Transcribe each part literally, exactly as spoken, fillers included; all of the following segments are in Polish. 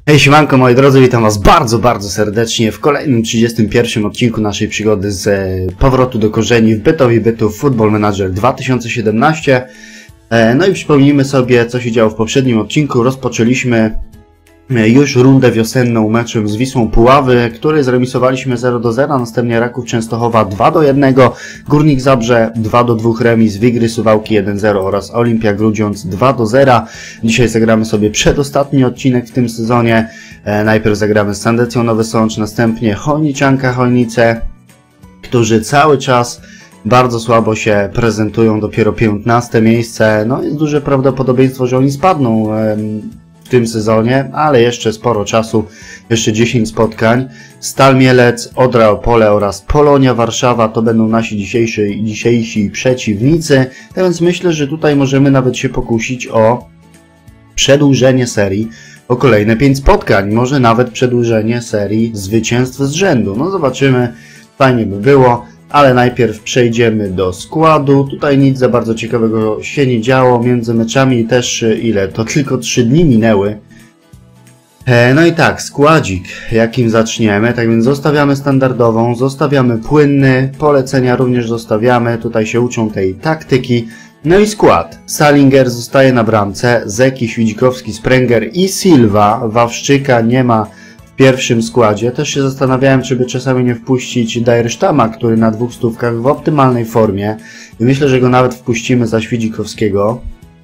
Hej siemanko moi drodzy, witam was bardzo, bardzo serdecznie w kolejnym trzydziestym pierwszym odcinku naszej przygody z e, powrotu do korzeni w Bytowi Bytów Football Manager dwa tysiące siedemnaście. E, no i przypomnijmy sobie, co się działo w poprzednim odcinku. Rozpoczęliśmy e, już rundę wiosenną meczem z Wisłą Puławy, który zremisowaliśmy zero do zera, następnie Raków Częstochowa dwa do jednego, Górnik Zabrze dwa do dwóch remis, Wigry Suwałki jeden zero oraz Olimpia Grudziądz dwa do zera. Dzisiaj zagramy sobie przedostatni odcinek w tym sezonie. E, najpierw zagramy z Sandecją Nowy Sącz, następnie Chojniczanka Chojnice, którzy cały czas bardzo słabo się prezentują, dopiero piętnaste miejsce. No jest duże prawdopodobieństwo, że oni spadną e, w tym sezonie, ale jeszcze sporo czasu, jeszcze dziesięć spotkań. Stal Mielec, Odra Opole oraz Polonia Warszawa to będą nasi dzisiejsi, dzisiejsi przeciwnicy, tak więc myślę, że tutaj możemy nawet się pokusić o przedłużenie serii o kolejne pięć spotkań, może nawet przedłużenie serii zwycięstw z rzędu. No zobaczymy, fajnie by było, ale najpierw przejdziemy do składu. Tutaj nic za bardzo ciekawego się nie działo, między meczami też ile? To tylko trzy dni minęły. No i tak, składzik, jakim zaczniemy, tak więc zostawiamy standardową, zostawiamy płynny, polecenia również zostawiamy, tutaj się uczą tej taktyki. No i skład. Salinger zostaje na bramce, Zeki, Świdzikowski, Sprenger i Silva. Wawrzyka nie ma w pierwszym składzie. Też się zastanawiałem, czy by czasami nie wpuścić Dajersztama, który na dwóch stówkach w optymalnej formie. I myślę, że go nawet wpuścimy za Świdzikowskiego.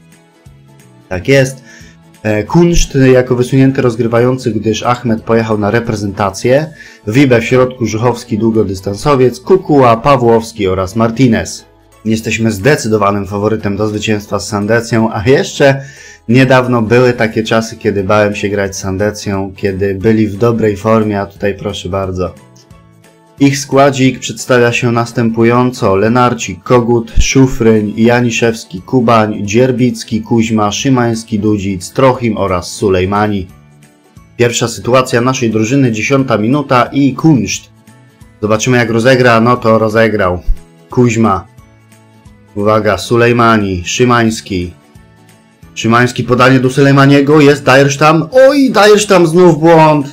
Tak jest. Kunszt jako wysunięty rozgrywający, gdyż Achmed pojechał na reprezentację. Wibe w środku, Żuchowski długodystansowiec, Kukuła, Pawłowski oraz Martinez. Jesteśmy zdecydowanym faworytem do zwycięstwa z Sandecją, a jeszcze niedawno były takie czasy, kiedy bałem się grać z Sandecją, kiedy byli w dobrej formie, a tutaj proszę bardzo. Ich składzik przedstawia się następująco: Lenarcik, Kogut, Szufryń, Janiszewski, Kubań, Dzierbicki, Kuźma, Szymański, Dudzic, Trochim oraz Sulejmani. Pierwsza sytuacja naszej drużyny, dziesiąta minuta i Kunszt. Zobaczymy jak rozegra, no to rozegrał. Kuźma. Uwaga, Sulejmani, Szymański. Szymański, podanie do Sulejmaniego, jest Dajersztam. Oj, Dajersztam znów błąd.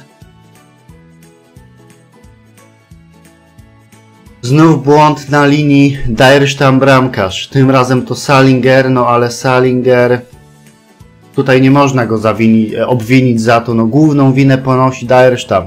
Znów błąd na linii, Dajersztam bramkarz. Tym razem to Salinger, no ale Salinger... Tutaj nie można go zawini, obwinić za to, no główną winę ponosi Dajersztam.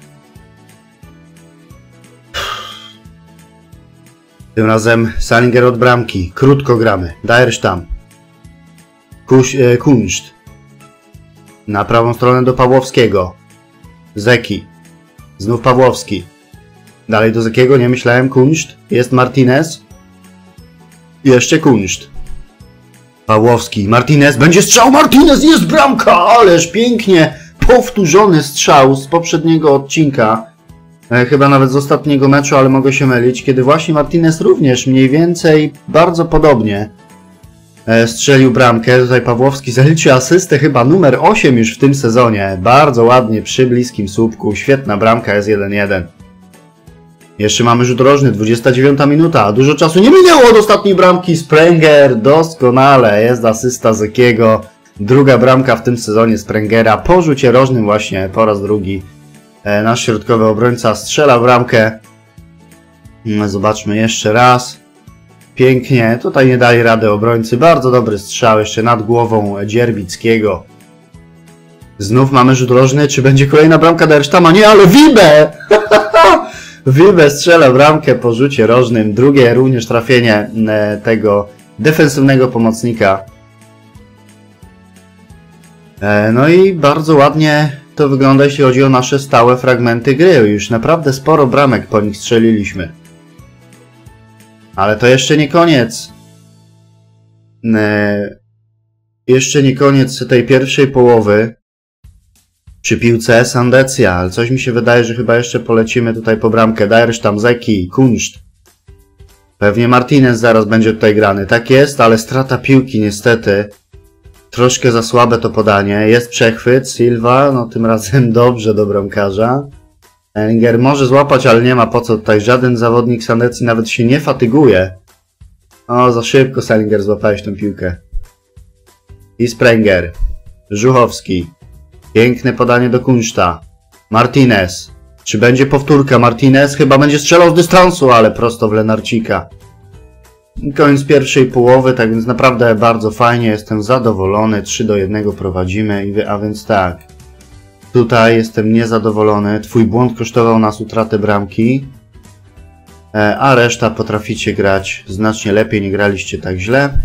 Tym razem Salinger od bramki. Krótko gramy. Dajersztam. E, Kunszt. Na prawą stronę do Pawłowskiego. Zeki. Znów Pawłowski. Dalej do Zekiego, nie myślałem. Kunszt. Jest Martinez. Jeszcze Kunszt. Pawłowski. Martinez. Będzie strzał. Martinez. Jest bramka. Ależ pięknie. Powtórzony strzał z poprzedniego odcinka. Chyba nawet z ostatniego meczu, ale mogę się mylić, kiedy właśnie Martinez również mniej więcej bardzo podobnie strzelił bramkę. Tutaj Pawłowski zaliczył asystę chyba numer osiem już w tym sezonie. Bardzo ładnie przy bliskim słupku. Świetna bramka, jest jeden jeden. Jeszcze mamy rzut rożny, dwudziesta dziewiąta minuta. Dużo czasu nie minęło od ostatniej bramki. Sprenger doskonale. Jest asysta Zekiego. Druga bramka w tym sezonie Sprengera. Po rzucie rożnym właśnie po raz drugi. Nasz środkowy obrońca strzela bramkę. Zobaczmy jeszcze raz. Pięknie. Tutaj nie dali rady obrońcy. Bardzo dobry strzał jeszcze nad głową Dzierbickiego. Znów mamy rzut rożny. Czy będzie kolejna bramka Dajersztama? Nie, ale Wibe! Wibe strzela bramkę po rzucie rożnym. Drugie również trafienie tego defensywnego pomocnika. No i bardzo ładnie to wygląda, jeśli chodzi o nasze stałe fragmenty gry. Już naprawdę sporo bramek po nich strzeliliśmy. Ale to jeszcze nie koniec. Eee, jeszcze nie koniec tej pierwszej połowy. Przy piłce Sandecja, ale coś mi się wydaje, że chyba jeszcze polecimy tutaj po bramkę. Dajersztam, Zeki, Kunszt. Pewnie Martinez zaraz będzie tutaj grany. Tak jest, ale strata piłki niestety. Troszkę za słabe to podanie. Jest przechwyt. Silva, no tym razem dobrze do bramkarza. Ellinger może złapać, ale nie ma po co tutaj. Żaden zawodnik Sandecji nawet się nie fatyguje. O, za szybko Salinger złapałeś tę piłkę. I Sprenger. Żuchowski. Piękne podanie do Kunszta. Martinez. Czy będzie powtórka? Martinez chyba będzie strzelał z dystansu, ale prosto w Lenarcika. Koniec pierwszej połowy, tak więc naprawdę bardzo fajnie, jestem zadowolony. trzy do jednego prowadzimy, a więc tak. Tutaj jestem niezadowolony. Twój błąd kosztował nas utratę bramki. A reszta potraficie grać znacznie lepiej, nie graliście tak źle.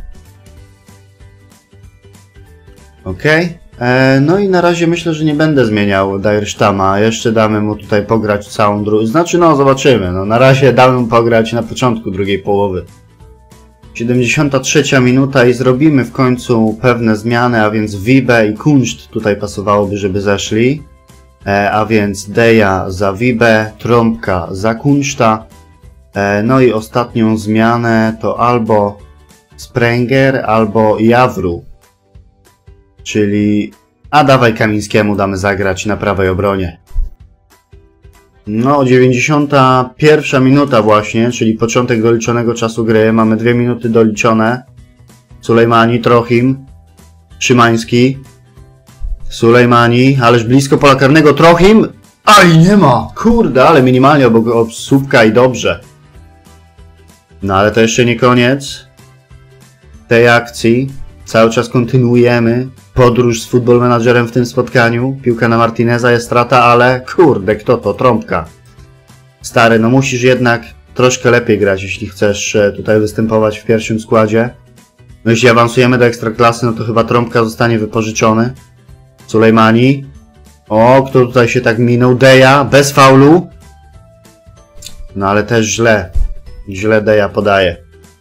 Ok. No i na razie myślę, że nie będę zmieniał Dairsztama. Jeszcze damy mu tutaj pograć całą drugą. Znaczy no zobaczymy. No, na razie damy mu pograć na początku drugiej połowy. siedemdziesiąta trzecia minuta i zrobimy w końcu pewne zmiany, a więc Wibe i Kunszt tutaj pasowałoby, żeby zeszli. E, a więc Deja za Wibe, Trąbka za Kunszta. E, no i ostatnią zmianę to albo Sprenger, albo Jawru. Czyli... A dawaj Kamińskiemu damy zagrać na prawej obronie. No, dziewięćdziesiąta pierwsza minuta właśnie, czyli początek doliczonego czasu gry. Mamy dwie minuty doliczone. Sulejmani, Trochim, Szymański. Sulejmani, ależ blisko pola karnego. Trochim! Aj, nie ma! Kurde, ale minimalnie obok ob słupka i dobrze. No, ale to jeszcze nie koniec tej akcji. Cały czas kontynuujemy podróż z Football Managerem w tym spotkaniu. Piłka na Martineza, jest strata, ale kurde, kto to? Trąbka. Stary, no musisz jednak troszkę lepiej grać, jeśli chcesz tutaj występować w pierwszym składzie. No jeśli awansujemy do Ekstraklasy, no to chyba Trąbka zostanie wypożyczony. Sulejmani. O, kto tutaj się tak minął? Deja, bez faulu. No ale też źle. Źle Deja podaje.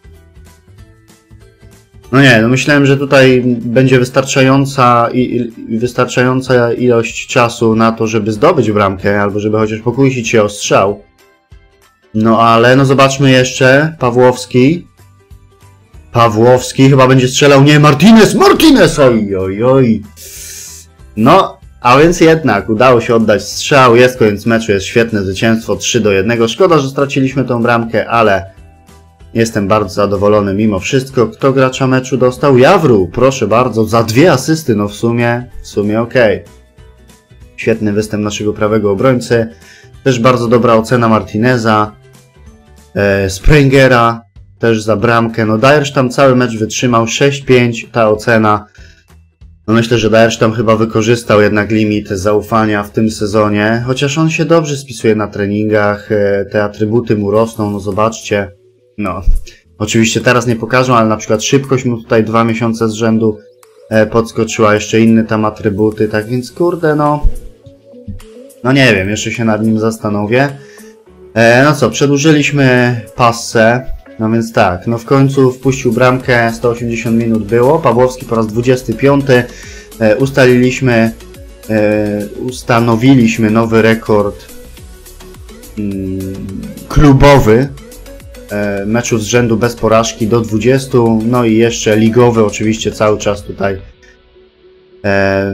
No nie, no myślałem, że tutaj będzie wystarczająca, i, i, wystarczająca ilość czasu na to, żeby zdobyć bramkę, albo żeby chociaż pokusić się o strzał. No ale, no zobaczmy jeszcze, Pawłowski. Pawłowski chyba będzie strzelał, nie, Martinez, Martinez, oj, oj, oj. No, a więc jednak udało się oddać strzał, jest koniec meczu, jest świetne zwycięstwo, trzy do jednego. Szkoda, że straciliśmy tą bramkę, ale... Jestem bardzo zadowolony mimo wszystko. Kto gracza meczu dostał? Jawru, proszę bardzo, za dwie asysty, no w sumie, w sumie okej. Okay. Świetny występ naszego prawego obrońcy. Też bardzo dobra ocena Martineza. E, Sprengera też za bramkę. No Dairsztam cały mecz wytrzymał, sześć pięć ta ocena. No myślę, że Dairsztam chyba wykorzystał jednak limit zaufania w tym sezonie. Chociaż on się dobrze spisuje na treningach, e, te atrybuty mu rosną, no zobaczcie. No, oczywiście teraz nie pokażą, ale na przykład szybkość mu tutaj dwa miesiące z rzędu e, podskoczyła, jeszcze inne tam atrybuty, tak więc kurde, no... No nie wiem, jeszcze się nad nim zastanowię. E, no co, przedłużyliśmy passę, no więc tak, no w końcu wpuścił bramkę, sto osiemdziesiąt minut było, Pawłowski po raz dwudziesty piąty, e, ustaliliśmy, e, ustanowiliśmy nowy rekord mm, klubowy, meczów z rzędu bez porażki do dwudziestu, no i jeszcze ligowy oczywiście cały czas tutaj e,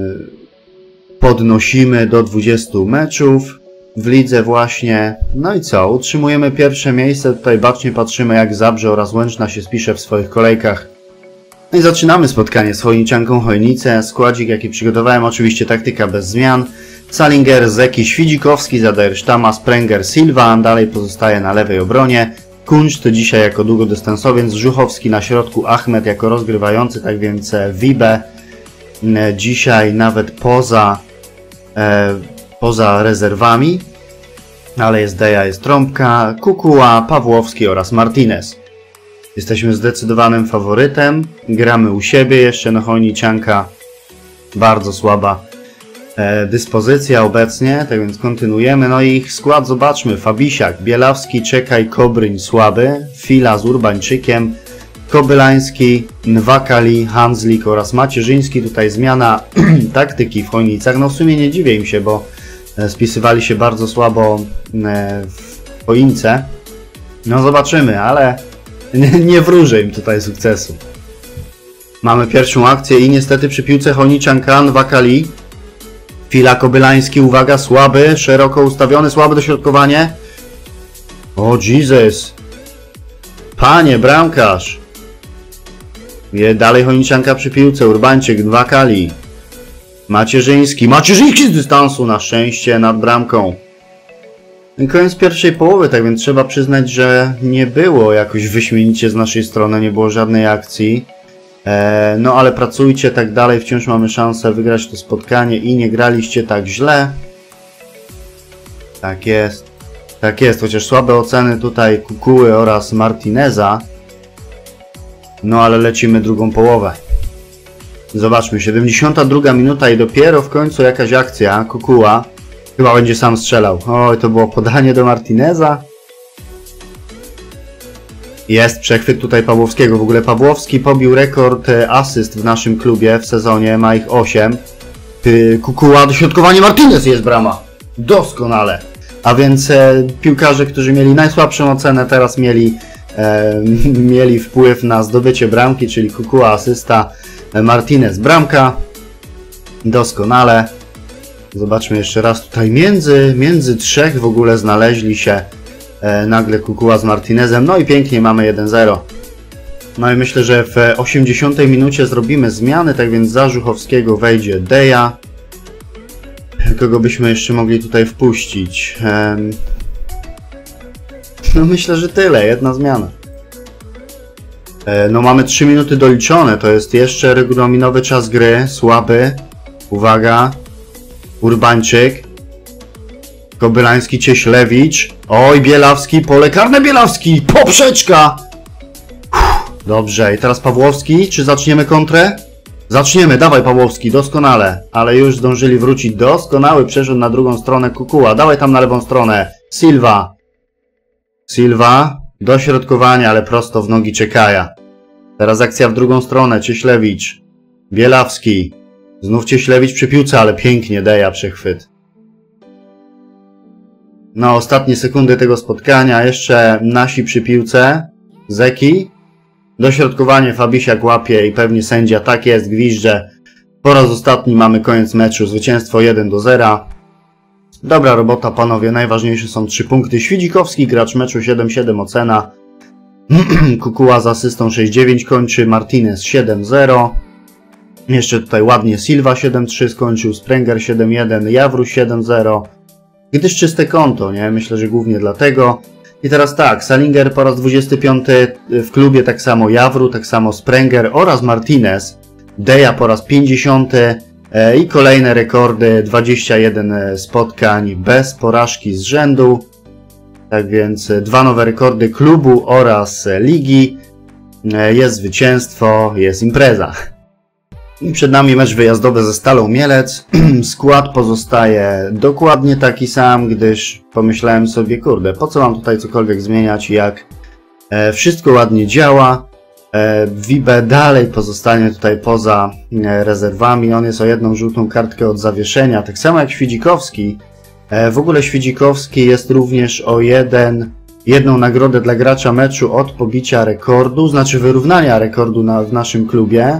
podnosimy do dwudziestu meczów w lidze właśnie. No i co, utrzymujemy pierwsze miejsce, tutaj bacznie patrzymy jak Zabrze oraz Łęczna się spisze w swoich kolejkach. No i zaczynamy spotkanie z Chojniczanką Chojnice, składzik jaki przygotowałem, oczywiście taktyka bez zmian. Salinger, Zeki, Świdzikowski za Dairsztama, Sprenger, Silva, dalej pozostaje na lewej obronie. Kunszt dzisiaj jako długodystansowiec, Żuchowski na środku, Ahmed jako rozgrywający, tak więc Wibe dzisiaj nawet poza, e, poza rezerwami, ale jest Deja, jest Trąbka, Kukuła, Pawłowski oraz Martinez. Jesteśmy zdecydowanym faworytem, gramy u siebie jeszcze, no Chojniczanka bardzo słaba e, dyspozycja obecnie, tak więc kontynuujemy. No i ich skład zobaczmy, Fabisiak, Bielawski, Czekaj, Kobryń słaby, Fila z Urbańczykiem, Kobylański, Nwakali, Hanslik oraz Macierzyński. Tutaj zmiana taktyki w Chojnicach, no w sumie nie dziwię im się, bo e, spisywali się bardzo słabo e, w Chojnice. No zobaczymy, ale nie, nie wróżę im tutaj sukcesu. Mamy pierwszą akcję i niestety przy piłce Chojniczanka, Nwakali, Fila, Kobylański, uwaga, słaby, szeroko ustawiony, słabe dośrodkowanie. O Jesus! Panie, bramkarz! Je, dalej Chojniczanka przy piłce, Urbańczyk, Nwakali. Macierzyński. Macierzyński z dystansu na szczęście nad bramką. I koniec pierwszej połowy, tak więc trzeba przyznać, że nie było jakoś wyśmienicie z naszej strony, nie było żadnej akcji. E, no ale pracujcie tak dalej, wciąż mamy szansę wygrać to spotkanie i nie graliście tak źle. Tak jest. Tak jest, chociaż słabe oceny tutaj Kukuły oraz Martineza. No ale lecimy drugą połowę. Zobaczmy, siedemdziesiąta druga minuta i dopiero w końcu jakaś akcja. Kukuła chyba będzie sam strzelał. Oj, to było podanie do Martineza. Jest przechwyt tutaj Pawłowskiego. W ogóle Pawłowski pobił rekord asyst w naszym klubie w sezonie. Ma ich osiem. Kukuła, dośrodkowanie, Martinez, jest brama. Doskonale. A więc e, piłkarze, którzy mieli najsłabszą ocenę, teraz mieli, e, mieli wpływ na zdobycie bramki, czyli Kukuła asysta, Martinez bramka. Doskonale. Zobaczmy jeszcze raz tutaj. Między, między trzech w ogóle znaleźli się e, nagle Kukuła z Martinezem. No i pięknie, mamy jeden zero. No i myślę, że w osiemdziesiątej minucie zrobimy zmiany, tak więc za Żuchowskiego wejdzie Deja. Kogo byśmy jeszcze mogli tutaj wpuścić? Um, no myślę, że tyle. Jedna zmiana. E, no mamy trzy minuty doliczone. To jest jeszcze regulaminowy czas gry. Słaby. Uwaga. Urbańczyk. Kobylański, Cieślewicz. Oj, Bielawski. Pole karne, Bielawski. Poprzeczka. Uff, dobrze. I teraz Pawłowski. Czy zaczniemy kontrę? Zaczniemy, dawaj Pawłowski, doskonale, ale już zdążyli wrócić. Doskonały przeszedł na drugą stronę Kukuła, dawaj tam na lewą stronę. Silva. Silva, dośrodkowanie, ale prosto w nogi Czekaja. Teraz akcja w drugą stronę, Cieślewicz. Bielawski. Znów Cieślewicz przy piłce, ale pięknie Deja przechwyt. No, ostatnie sekundy tego spotkania, jeszcze nasi przy piłce. Zeki. Dośrodkowanie, Fabisiak łapie i pewnie sędzia, tak jest, gwizdże. Po raz ostatni mamy koniec meczu, zwycięstwo jeden do zera. Dobra robota panowie, najważniejsze są trzy punkty. Świdzikowski, gracz meczu, siedem siedem ocena. Kukuła z asystą sześć dziewięć kończy, Martinez siedem zero. Jeszcze tutaj ładnie Silva siedem trzy skończył, Sprenger siedem jeden, Jawruś siedem zero. Gdyż czyste konto, nie? Myślę, że głównie dlatego. I teraz tak, Salinger po raz dwudziesty piąty w klubie, tak samo Jawru, tak samo Sprenger oraz Martinez. Deja po raz pięćdziesiąty e, i kolejne rekordy, dwadzieścia jeden spotkań bez porażki z rzędu. Tak więc dwa nowe rekordy klubu oraz ligi. E, jest zwycięstwo, jest impreza. I przed nami mecz wyjazdowy ze Stalą Mielec. Skład pozostaje dokładnie taki sam, gdyż pomyślałem sobie, kurde, po co mam tutaj cokolwiek zmieniać, jak e, wszystko ładnie działa. E, Wibe dalej pozostanie tutaj poza e, rezerwami. On jest o jedną żółtą kartkę od zawieszenia, tak samo jak Świdzikowski. E, w ogóle Świdzikowski jest również o jeden, jedną nagrodę dla gracza meczu od pobicia rekordu, znaczy wyrównania rekordu na, w naszym klubie.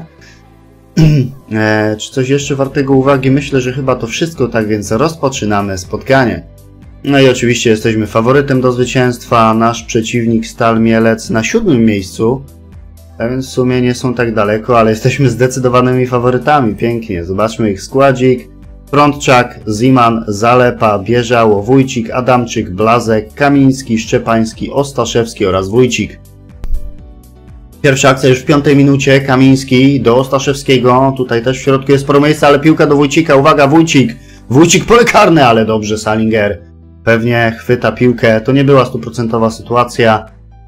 e, czy coś jeszcze wartego uwagi? Myślę, że chyba to wszystko, tak więc rozpoczynamy spotkanie. No i oczywiście jesteśmy faworytem do zwycięstwa. Nasz przeciwnik Stal Mielec na siódmym miejscu. Tak więc w sumie nie są tak daleko, ale jesteśmy zdecydowanymi faworytami. Pięknie, zobaczmy ich składzik. Frądczak, Ziman, Zalepa, Bieżało, Wójcik, Adamczyk, Blazek, Kamiński, Szczepański, Ostaszewski oraz Wójcik. Pierwsza akcja już w piątej minucie, Kamiński do Ostaszewskiego, tutaj też w środku jest sporo miejsca, ale piłka do Wójcika, uwaga, Wójcik, Wójcik pole karne, ale dobrze Salinger pewnie chwyta piłkę, to nie była stuprocentowa sytuacja.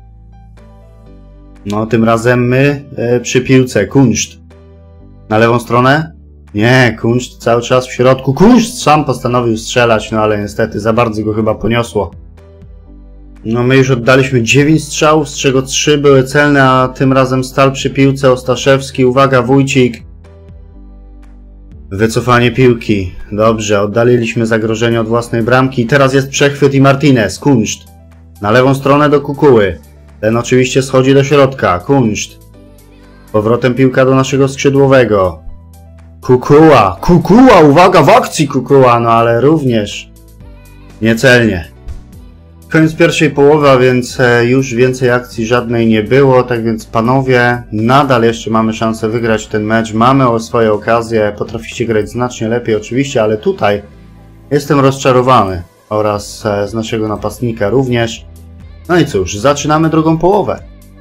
No tym razem my e, przy piłce, Kunszt, na lewą stronę? Nie, Kunszt cały czas w środku, Kunszt sam postanowił strzelać, no ale niestety za bardzo go chyba poniosło. No my już oddaliśmy dziewięć strzałów, z czego trzy były celne, a tym razem Stal przy piłce, Ostaszewski, uwaga, Wójcik. Wycofanie piłki. Dobrze, oddaliliśmy zagrożenie od własnej bramki. Teraz jest przechwyt i Martinez, Kunszt. Na lewą stronę do Kukuły. Ten oczywiście schodzi do środka, Kunszt. Powrotem piłka do naszego skrzydłowego. Kukuła, Kukuła, uwaga, w akcji Kukuła, no ale również niecelnie. Koniec pierwszej połowy, a więc już więcej akcji żadnej nie było, tak więc panowie, nadal jeszcze mamy szansę wygrać ten mecz, mamy o swoje okazje, potraficie grać znacznie lepiej oczywiście, ale tutaj jestem rozczarowany oraz z naszego napastnika również. No i cóż, zaczynamy drugą połowę.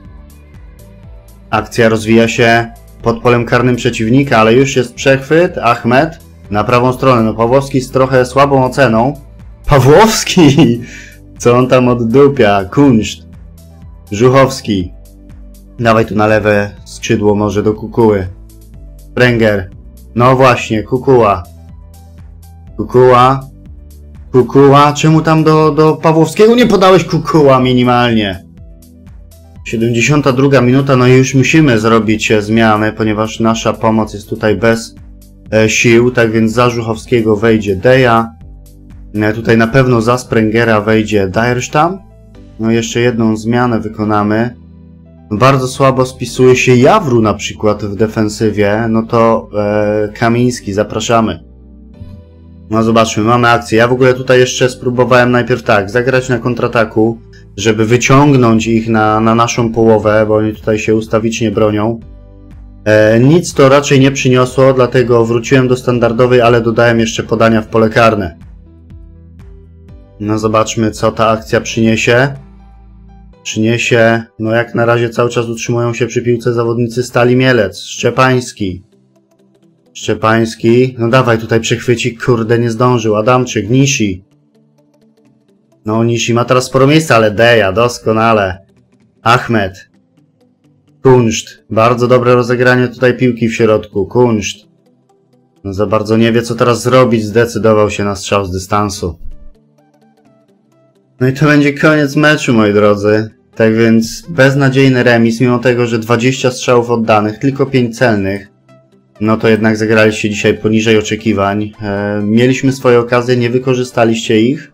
Akcja rozwija się pod polem karnym przeciwnika, ale już jest przechwyt, Ahmed na prawą stronę, no Pawłowski z trochę słabą oceną. Pawłowski! Co on tam oddupia? Kunszt. Żuchowski. Dawaj tu na lewe skrzydło może do Kukuły. Sprenger. No właśnie, Kukuła. Kukuła. Kukuła. Czemu tam do, do Pawłowskiego nie podałeś Kukuła minimalnie? siedemdziesiąta druga minuta, no i już musimy zrobić zmiany, ponieważ nasza pomoc jest tutaj bez e, sił, tak więc za Żuchowskiego wejdzie Deja. Tutaj na pewno za Sprengera wejdzie Dyerstam. No jeszcze jedną zmianę wykonamy. Bardzo słabo spisuje się Jawru na przykład w defensywie. No to e, Kamiński, zapraszamy. No zobaczmy, mamy akcję. Ja w ogóle tutaj jeszcze spróbowałem najpierw tak, zagrać na kontrataku, żeby wyciągnąć ich na, na naszą połowę, bo oni tutaj się ustawicznie bronią. E, nic to raczej nie przyniosło, dlatego wróciłem do standardowej, ale dodałem jeszcze podania w pole karne. No zobaczmy, co ta akcja przyniesie. Przyniesie, no jak na razie cały czas utrzymują się przy piłce zawodnicy Stali Mielec. Szczepański. Szczepański. No dawaj, tutaj przechwycik, kurde, nie zdążył. Adamczyk, Nishi. No Nishi ma teraz sporo miejsca, ale Deja, doskonale. Ahmed. Kunszt. Bardzo dobre rozegranie tutaj piłki w środku. Kunszt. No za bardzo nie wie, co teraz zrobić. Zdecydował się na strzał z dystansu. No i to będzie koniec meczu, moi drodzy. Tak więc beznadziejny remis, mimo tego, że dwadzieścia strzałów oddanych, tylko pięć celnych. No to jednak zagraliście dzisiaj poniżej oczekiwań. E, mieliśmy swoje okazje, nie wykorzystaliście ich.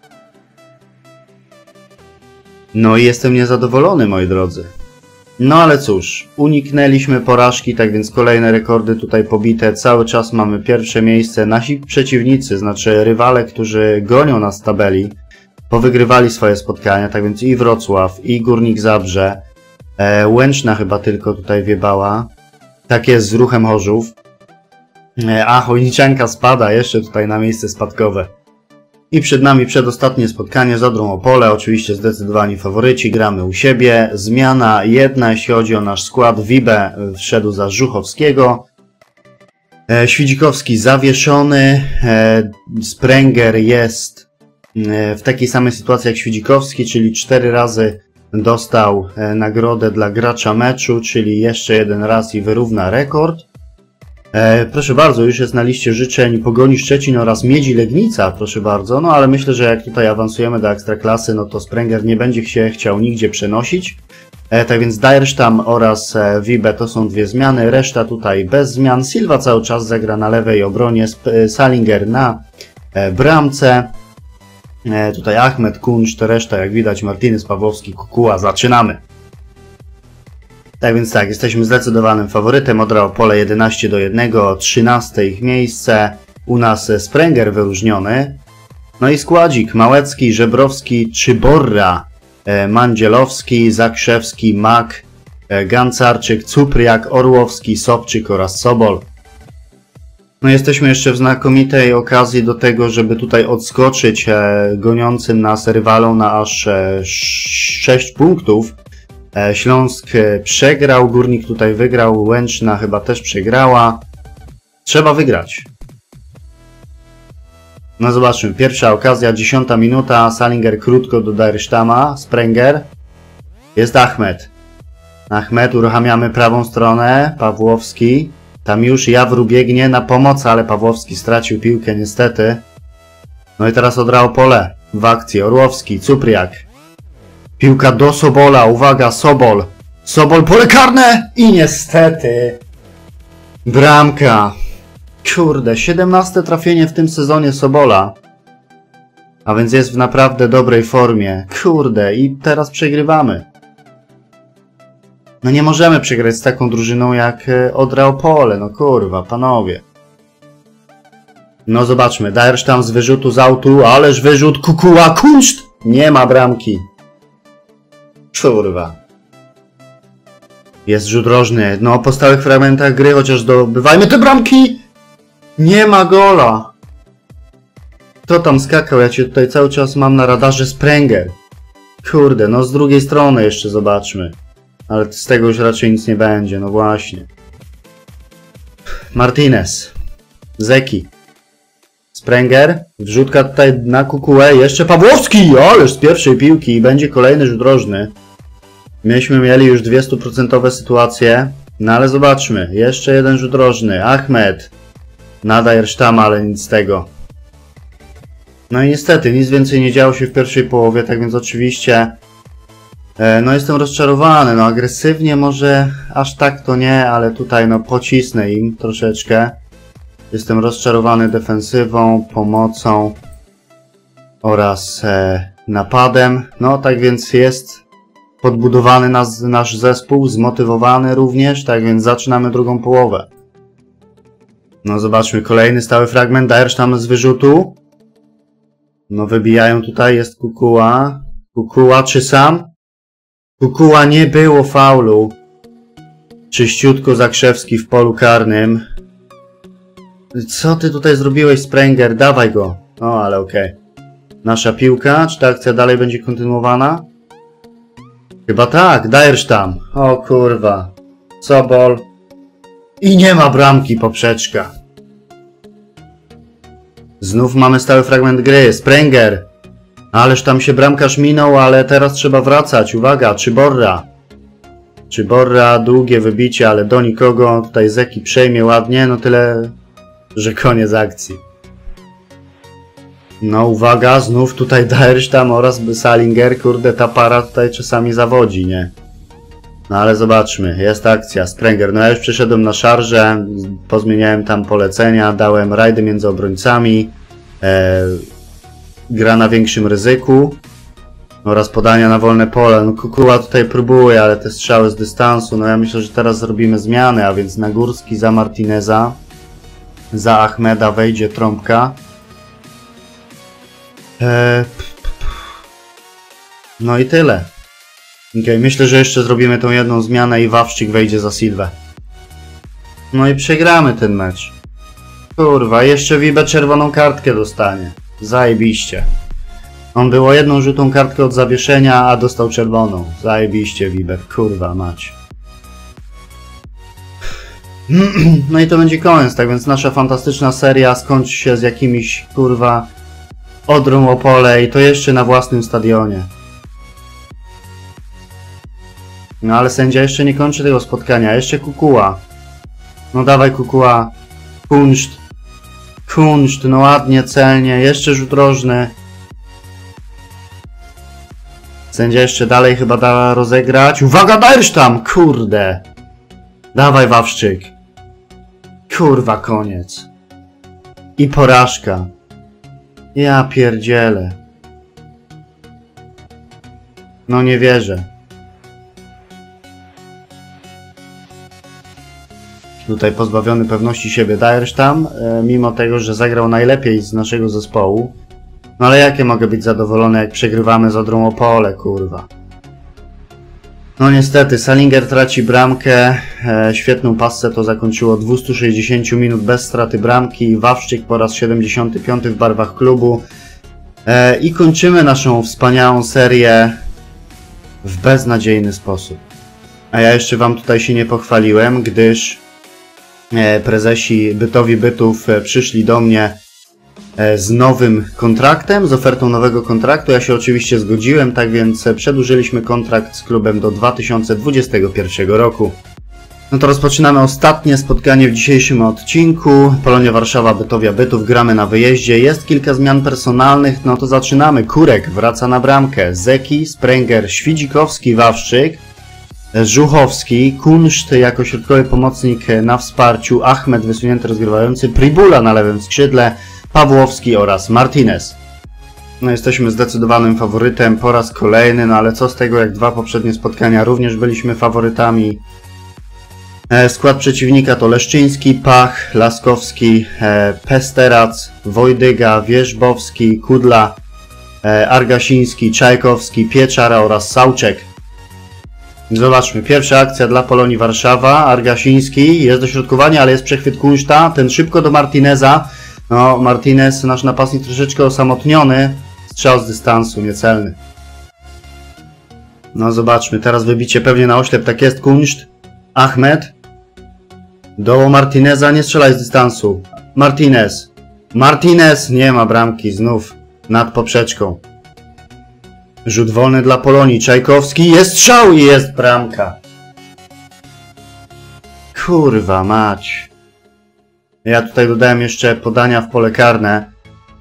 No i jestem niezadowolony, moi drodzy. No ale cóż, uniknęliśmy porażki, tak więc kolejne rekordy tutaj pobite. Cały czas mamy pierwsze miejsce. Nasi przeciwnicy, znaczy rywale, którzy gonią nas w tabeli, powygrywali swoje spotkania, tak więc i Wrocław, i Górnik Zabrze, e, Łęczna chyba tylko tutaj wiebała, tak jest z Ruchem Chorzów, e, a Chojniczanka spada jeszcze tutaj na miejsce spadkowe. I przed nami przedostatnie spotkanie z Odrą Opole, oczywiście zdecydowani faworyci, gramy u siebie, zmiana jedna, jeśli chodzi o nasz skład, Wibe wszedł za Żuchowskiego, e, Świdzikowski zawieszony, e, Sprenger jest w takiej samej sytuacji jak Świdzikowski, czyli cztery razy dostał nagrodę dla gracza meczu, czyli jeszcze jeden raz i wyrówna rekord. E, proszę bardzo, już jest na liście życzeń Pogoni Szczecin oraz Miedzi Legnica, proszę bardzo, no ale myślę, że jak tutaj awansujemy do Ekstraklasy, no to Sprenger nie będzie się chciał nigdzie przenosić. E, tak więc Dyerstam oraz e, Wibe to są dwie zmiany, reszta tutaj bez zmian. Silva cały czas zagra na lewej obronie, Salinger na e, bramce. E, tutaj Ahmed, Kunszt, reszta jak widać Martinez, Pawłowski, Kukuła. Zaczynamy! Tak więc tak, jesteśmy zdecydowanym faworytem. Odra Opole jedenaście do jednego, trzynaste ich miejsce. U nas Sprenger wyróżniony. No i składzik: Małecki, Żebrowski, Czyborra, e, Mandzielowski, Zakrzewski, Mak, e, Gancarczyk, Cupriak, Orłowski, Sobczyk oraz Sobol. No jesteśmy jeszcze w znakomitej okazji do tego, żeby tutaj odskoczyć e, goniącym nas rywalom na aż e, sześć punktów. E, Śląsk e, przegrał, Górnik tutaj wygrał, Łęczna chyba też przegrała. Trzeba wygrać. No zobaczmy, pierwsza okazja, dziesiąta minuta, Salinger krótko do Dyershtama, Sprenger. Jest Ahmed. Ahmed, uruchamiamy prawą stronę, Pawłowski. Tam już Jawru biegnie na pomoc, ale Pawłowski stracił piłkę niestety. No i teraz Odra Opole w akcji. Orłowski, Cupriak. Piłka do Sobola, uwaga, Sobol. Sobol, pole karne! I niestety bramka. Kurde, siedemnaste trafienie w tym sezonie Sobola. A więc jest w naprawdę dobrej formie. Kurde, i teraz przegrywamy. No nie możemy przegrać z taką drużyną jak Odra Opole, no kurwa, panowie. No zobaczmy, Dyerstam z wyrzutu z autu, ależ wyrzut, Kukuła, Kunszt! Nie ma bramki. Kurwa. Jest rzut rożny. No, po stałych fragmentach gry chociaż zdobywajmy te bramki! Nie ma gola. Kto tam skakał? Ja cię tutaj cały czas mam na radarze. Sprenger. Kurde, no z drugiej strony jeszcze zobaczmy. Ale z tego już raczej nic nie będzie, no właśnie. Martinez. Zeki. Sprenger. Wrzutka tutaj na kukułę. Jeszcze Pawłowski! Ależ z pierwszej piłki i będzie kolejny rzut rożny. Myśmy mieli już dwie stuprocentowe sytuacje. No ale zobaczmy. Jeszcze jeden rzut rożny. Ahmed. Nadaje sztama, ale nic z tego. No i niestety, nic więcej nie działo się w pierwszej połowie, tak więc oczywiście e, no jestem rozczarowany, no agresywnie może aż tak to nie, ale tutaj no pocisnę im troszeczkę. Jestem rozczarowany defensywą, pomocą oraz e, napadem, no tak więc jest podbudowany nas, nasz zespół, zmotywowany również, tak więc zaczynamy drugą połowę. No zobaczmy, kolejny stały fragment, dajesz tam z wyrzutu. No wybijają tutaj, jest Kukuła. Kukuła czy sam? Kukuła, nie było faulu. Czyściutko Zakrzewski w polu karnym. Co ty tutaj zrobiłeś, Sprenger? Dawaj go. O, ale okej. Okay. Nasza piłka. Czy ta akcja dalej będzie kontynuowana? Chyba tak. Dajesz tam. O kurwa. Sobol. I nie ma bramki, poprzeczka. Znów mamy stały fragment gry. Sprenger. Ależ tam się bramkarz minął, ale teraz trzeba wracać. Uwaga, Czyborra. Czyborra, długie wybicie, ale do nikogo. Tutaj Zeki przejmie ładnie. No tyle, że koniec akcji. No uwaga, znów tutaj Daerstam oraz Salinger. Kurde, ta para tutaj czasami zawodzi, nie? No ale zobaczmy, jest akcja. Sprenger, no ja już przyszedłem na szarżę, pozmieniałem tam polecenia, dałem rajdy między obrońcami, e, gra na większym ryzyku oraz podania na wolne pole. No Kukuła tutaj próbuje, ale te strzały z dystansu, no ja myślę, że teraz zrobimy zmianę, a więc na Górski za Martineza, za Ahmeda wejdzie Trąbka. E, no i tyle. Okay, myślę, że jeszcze zrobimy tą jedną zmianę i Wawrzyk wejdzie za Silwę. No i przegramy ten mecz. Kurwa, jeszcze Wibe czerwoną kartkę dostanie. Zajebiście. On było jedną żółtą kartkę od zawieszenia, a dostał czerwoną. Zajebiście Wibe, kurwa mać. No i to będzie koniec, tak więc nasza fantastyczna seria skończy się z jakimiś, kurwa, Odrą Opole i to jeszcze na własnym stadionie. No ale sędzia jeszcze nie kończy tego spotkania. Jeszcze Kukuła. No dawaj Kukuła. Kunszt. Kunszt. No ładnie, celnie. Jeszcze rzut rożny. Sędzia jeszcze dalej chyba da rozegrać. Uwaga, dajesz tam! Kurde. Dawaj Wawrzyk. Kurwa, koniec. I porażka. Ja pierdzielę. No nie wierzę. Tutaj pozbawiony pewności siebie Daerstam, e, mimo tego, że zagrał najlepiej z naszego zespołu. No ale jakie mogę być zadowolony, jak przegrywamy z Odrą Opole, kurwa. No niestety, Salinger traci bramkę, e, świetną passę to zakończyło dwieście sześćdziesiąt minut bez straty bramki, Wawrzyk po raz siedemdziesiąty piąty w barwach klubu. E, I kończymy naszą wspaniałą serię w beznadziejny sposób. A ja jeszcze wam tutaj się nie pochwaliłem, gdyż prezesi Bytowi Bytów przyszli do mnie z nowym kontraktem, z ofertą nowego kontraktu. Ja się oczywiście zgodziłem, tak więc przedłużyliśmy kontrakt z klubem do dwa tysiące dwudziestego pierwszego roku. No to rozpoczynamy ostatnie spotkanie w dzisiejszym odcinku. Polonia Warszawa, Bytowia Bytów, gramy na wyjeździe. Jest kilka zmian personalnych, no to zaczynamy. Kurek wraca na bramkę, Zeki, Sprenger, Świdzikowski, Wawrzyk, Żuchowski, Kunszt jako środkowy pomocnik na wsparciu, Ahmed wysunięty rozgrywający, Pribula na lewym skrzydle, Pawłowski oraz Martinez. No jesteśmy zdecydowanym faworytem po raz kolejny, no ale co z tego, jak dwa poprzednie spotkania również byliśmy faworytami. E, skład przeciwnika to Leszczyński, Pach, Laskowski, e, Pesterac, Wojdyga, Wierzbowski, Kudla, e, Argasiński, Czajkowski, Pieczara oraz Sałczek. Zobaczmy, pierwsza akcja dla Polonii Warszawa. Argasiński, jest dośrodkowanie, ale jest przechwyt Kunszta. Ten szybko do Martineza. No, Martinez, nasz napastnik, troszeczkę osamotniony. Strzał z dystansu, niecelny. No, zobaczmy, teraz wybicie pewnie na oślep, tak jest, Kunszt. Ahmed. Do Martineza, nie strzelaj z dystansu. Martinez. Martinez, nie ma bramki, znów nad poprzeczką. Rzut wolny dla Polonii. Czajkowski, jest strzał i jest bramka. Kurwa mać. Ja tutaj dodałem jeszcze podania w pole karne,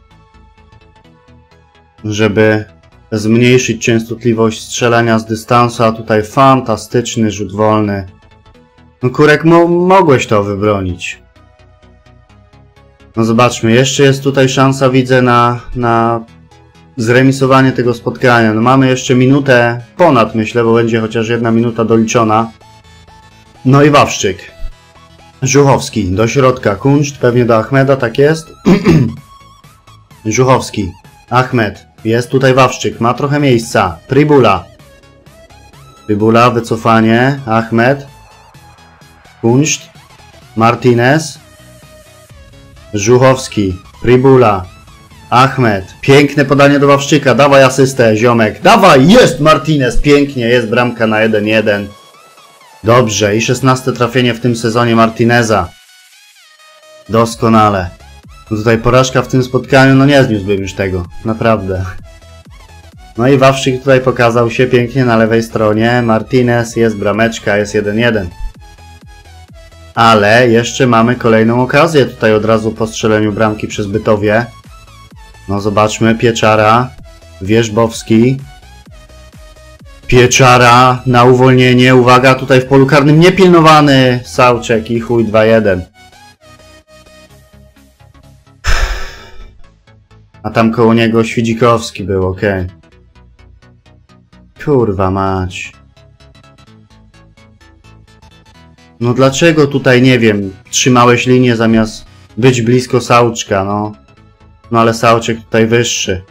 żeby zmniejszyć częstotliwość strzelania z dystansu, a tutaj fantastyczny rzut wolny. No Kurek, mo mogłeś to wybronić. No zobaczmy, jeszcze jest tutaj szansa, widzę, na, na zremisowanie tego spotkania. No mamy jeszcze minutę ponad, myślę, bo będzie chociaż jedna minuta doliczona. No i Wawrzyk. Żuchowski do środka, Kunszt, pewnie do Ahmeda, tak jest. Żuchowski, Ahmed, jest tutaj Wawrzyk, ma trochę miejsca. Pribula. Pribula, wycofanie, Ahmed. Kunszt, Martinez. Żuchowski, Pribula, Ahmed. Piękne podanie do Wawrzyka, dawaj asystę, ziomek. Dawaj, jest Martinez, pięknie, jest bramka na jeden jeden. Dobrze, i szesnaste trafienie w tym sezonie Martineza. Doskonale. No tutaj porażka w tym spotkaniu, no nie zniósłbym już tego, naprawdę. No i Wawrzyk tutaj pokazał się pięknie na lewej stronie. Martinez, jest brameczka, jest jeden jeden. Ale jeszcze mamy kolejną okazję tutaj od razu po strzeleniu bramki przez Bytowie. No zobaczmy, Pieczara, Wierzbowski. Pieczara na uwolnienie, uwaga, tutaj w polu karnym niepilnowany. Sałczek i chuj dwa jeden. A tam koło niego Świdzikowski był, ok. Kurwa mać. No dlaczego tutaj, nie wiem, trzymałeś linię zamiast być blisko Sałczka, no. No ale Sałczek tutaj wyższy.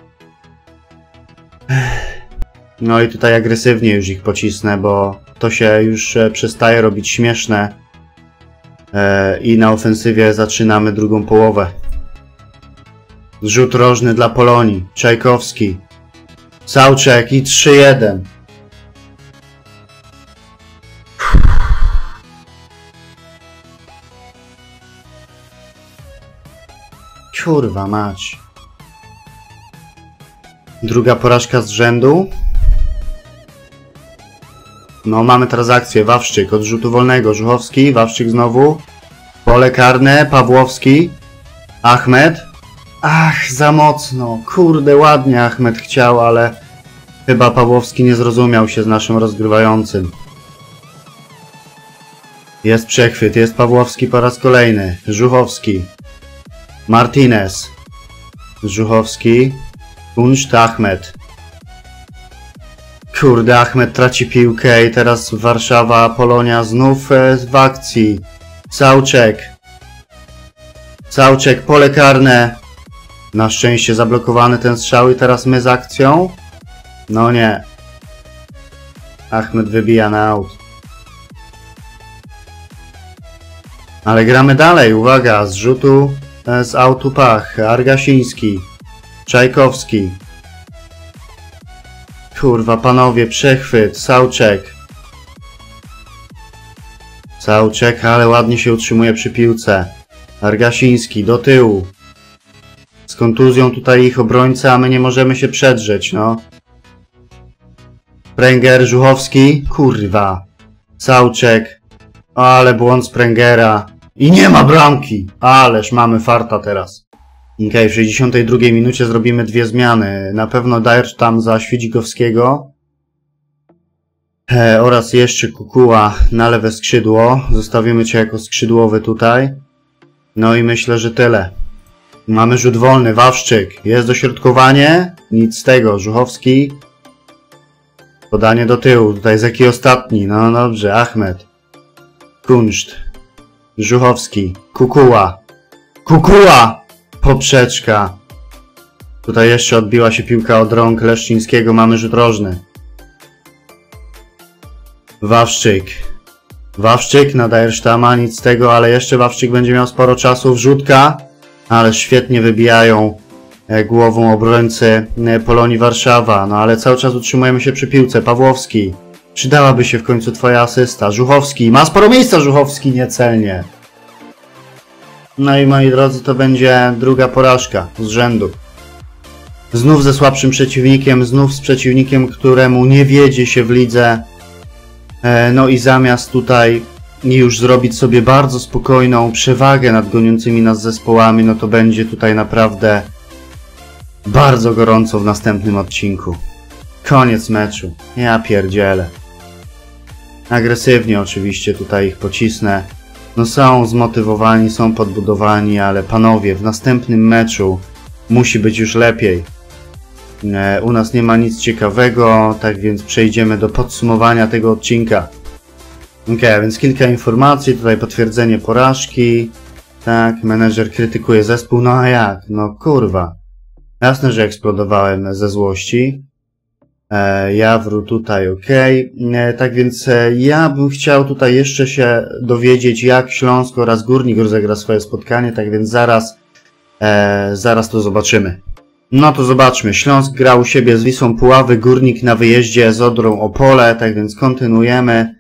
No i tutaj agresywnie już ich pocisnę, bo to się już przestaje robić śmieszne. E, I na ofensywie zaczynamy drugą połowę. Rzut rożny dla Polonii. Czajkowski. Sałczek i trzy jeden. Kurwa mać. Druga porażka z rzędu. No mamy teraz akcję. Wawrzyk od rzutu wolnego. Żuchowski. Wawrzyk znowu. Pole karne. Pawłowski. Ahmed. Ach, za mocno. Kurde, ładnie Ahmed chciał, ale chyba Pawłowski nie zrozumiał się z naszym rozgrywającym. Jest przechwyt. Jest Pawłowski po raz kolejny. Żuchowski. Martinez. Żuchowski. Kunszt, Ahmed. Kurde, Ahmed traci piłkę i teraz Warszawa, Polonia znów w akcji. Sałczek. Sałczek, pole karne. Na szczęście zablokowany ten strzał i teraz my z akcją. No nie. Ahmed wybija na aut. Ale gramy dalej, uwaga, z rzutu z autu pach. Argasiński. Czajkowski. Kurwa, panowie, przechwyt. Sałczek. Sałczek, ale ładnie się utrzymuje przy piłce. Argasiński, do tyłu. Z kontuzją tutaj ich obrońca, a my nie możemy się przedrzeć, no. Sprenger, Żuchowski. Kurwa. Sałczek. Ale błąd Sprengera. I nie ma bramki. Ależ mamy farta teraz. Okej, okay, w sześćdziesiątej drugiej minucie zrobimy dwie zmiany. Na pewno Dajcz tam za Świdzikowskiego. E, oraz jeszcze Kukuła na lewe skrzydło. Zostawimy cię jako skrzydłowy tutaj. No i myślę, że tyle. Mamy rzut wolny. Wawrzyk. Jest dośrodkowanie. Nic z tego. Żuchowski. Podanie do tyłu. Tutaj Zeki ostatni. No dobrze. Ahmed. Kunszt. Żuchowski. Kukuła. Kukuła! Poprzeczka. Tutaj jeszcze odbiła się piłka od rąk Leszczyńskiego, mamy rzut rożny. Wawrzyk. Wawrzyk, nadaje sztama, nic z tego, ale jeszcze Wawrzyk będzie miał sporo czasu. Wrzutka, ale świetnie wybijają głową obrońcy Polonii Warszawa. No ale cały czas utrzymujemy się przy piłce. Pawłowski. Przydałaby się w końcu twoja asysta. Żuchowski. Ma sporo miejsca Żuchowski, niecelnie. No i moi drodzy, to będzie druga porażka z rzędu. Znów ze słabszym przeciwnikiem, znów z przeciwnikiem, któremu nie wiedzie się w lidze. No i zamiast tutaj już zrobić sobie bardzo spokojną przewagę nad goniącymi nas zespołami, no to będzie tutaj naprawdę bardzo gorąco w następnym odcinku. Koniec meczu. Ja pierdzielę. Agresywnie oczywiście tutaj ich pocisnę. No są zmotywowani, są podbudowani, ale panowie, w następnym meczu musi być już lepiej. U nas nie ma nic ciekawego, tak więc przejdziemy do podsumowania tego odcinka. Ok, więc kilka informacji, tutaj potwierdzenie porażki. Tak, menedżer krytykuje zespół, no a jak? No kurwa. Jasne, że eksplodowałem ze złości. E, Jawru tutaj ok. E, tak więc e, ja bym chciał tutaj jeszcze się dowiedzieć, jak Śląsk oraz Górnik rozegra swoje spotkanie, tak więc zaraz, e, zaraz to zobaczymy. No to zobaczmy, Śląsk grał u siebie z Wisłą Puławy, Górnik na wyjeździe z Odrą Opole, tak więc kontynuujemy.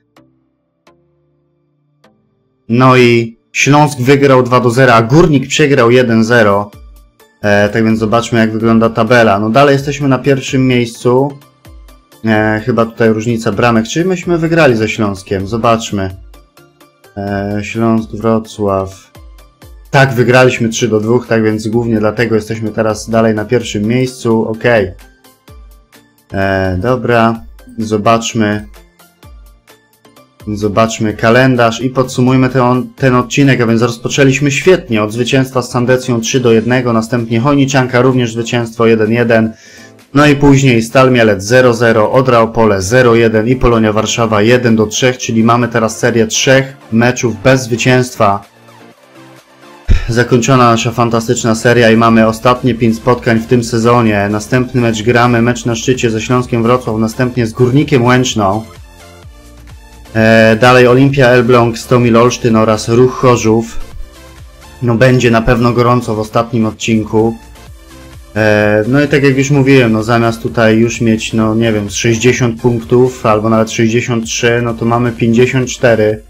No i Śląsk wygrał dwa do zera, a Górnik przegrał jeden zero. E, tak więc zobaczmy, jak wygląda tabela. No dalej jesteśmy na pierwszym miejscu. E, chyba tutaj różnica bramek. Czy myśmy wygrali ze Śląskiem? Zobaczmy. E, Śląsk, Wrocław. Tak, wygraliśmy trzy do dwóch, tak więc głównie dlatego jesteśmy teraz dalej na pierwszym miejscu. Ok. E, dobra, zobaczmy. Zobaczmy kalendarz i podsumujmy ten, ten odcinek, a więc rozpoczęliśmy świetnie od zwycięstwa z Sandecją trzy do jednego, następnie Chojniczanka również zwycięstwo jeden jeden, no i później Stal Mielec zero zero, Odra Opole zero jeden i Polonia Warszawa jeden do trzech, czyli mamy teraz serię trzech meczów bez zwycięstwa. Zakończona nasza fantastyczna seria i mamy ostatnie pięć spotkań w tym sezonie. Następny mecz gramy, mecz na szczycie ze Śląskiem Wrocław, następnie z Górnikiem Łęczną. E, dalej Olimpia Elbląg, Stomil Olsztyn oraz Ruch Chorzów. No będzie na pewno gorąco w ostatnim odcinku. E, no i tak jak już mówiłem, no zamiast tutaj już mieć, no nie wiem, z sześćdziesiąt punktów albo nawet sześćdziesiąt trzy, no to mamy pięćdziesiąt cztery.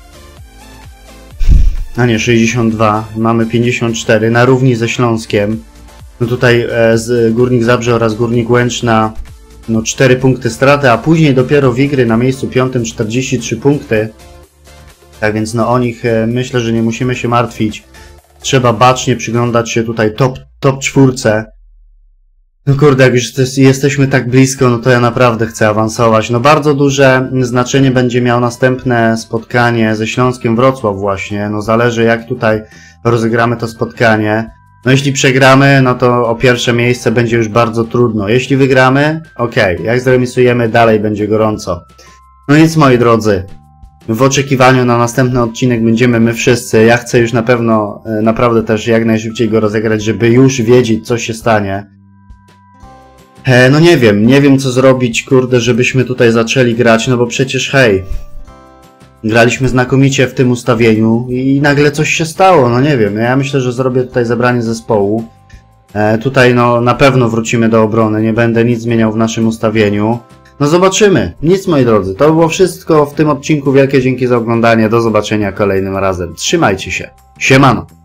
A nie, sześćdziesiąt dwa. Mamy pięćdziesiąt cztery na równi ze Śląskiem. No tutaj e, z Górnik Zabrze oraz Górnik Łęczna no cztery punkty straty, a później dopiero Wigry na miejscu piątym czterdzieści trzy punkty. Tak więc no o nich e, myślę, że nie musimy się martwić. Trzeba bacznie przyglądać się tutaj top, top czwórce. No kurde, jak już jesteśmy tak blisko, no to ja naprawdę chcę awansować. No bardzo duże znaczenie będzie miało następne spotkanie ze Śląskiem Wrocław właśnie. No zależy, jak tutaj rozegramy to spotkanie. No jeśli przegramy, no to o pierwsze miejsce będzie już bardzo trudno. Jeśli wygramy, okej. Okay. Jak zremisujemy, dalej będzie gorąco. No nic, moi drodzy. W oczekiwaniu na następny odcinek będziemy my wszyscy. Ja chcę już na pewno, naprawdę też jak najszybciej go rozegrać, żeby już wiedzieć, co się stanie. E, no nie wiem, nie wiem co zrobić, kurde, żebyśmy tutaj zaczęli grać, no bo przecież hej, graliśmy znakomicie w tym ustawieniu i nagle coś się stało, no nie wiem, ja myślę, że zrobię tutaj zebranie zespołu. E, tutaj no na pewno wrócimy do obrony, nie będę nic zmieniał w naszym ustawieniu. No zobaczymy, nic moi drodzy, to było wszystko w tym odcinku, wielkie dzięki za oglądanie, do zobaczenia kolejnym razem, trzymajcie się, siemano!